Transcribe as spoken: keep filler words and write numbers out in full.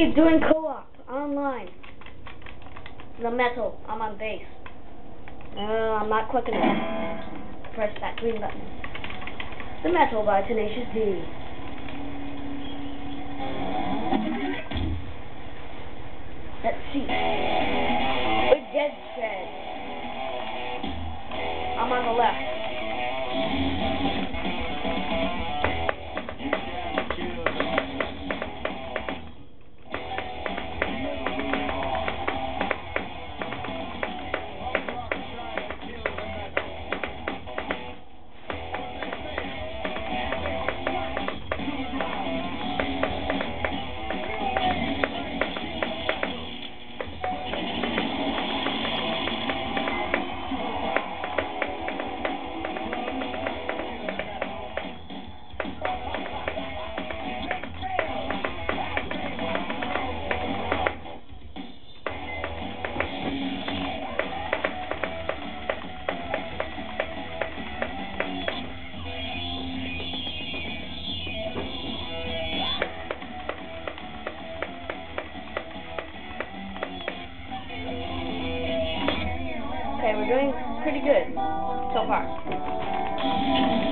We're doing co-op online. The metal. I'm on base. Uh, I'm not quick enough. Press that green button. The metal by Tenacious D. Let's see. We're dead tread. I'm on the left. Okay, we're doing pretty good so far.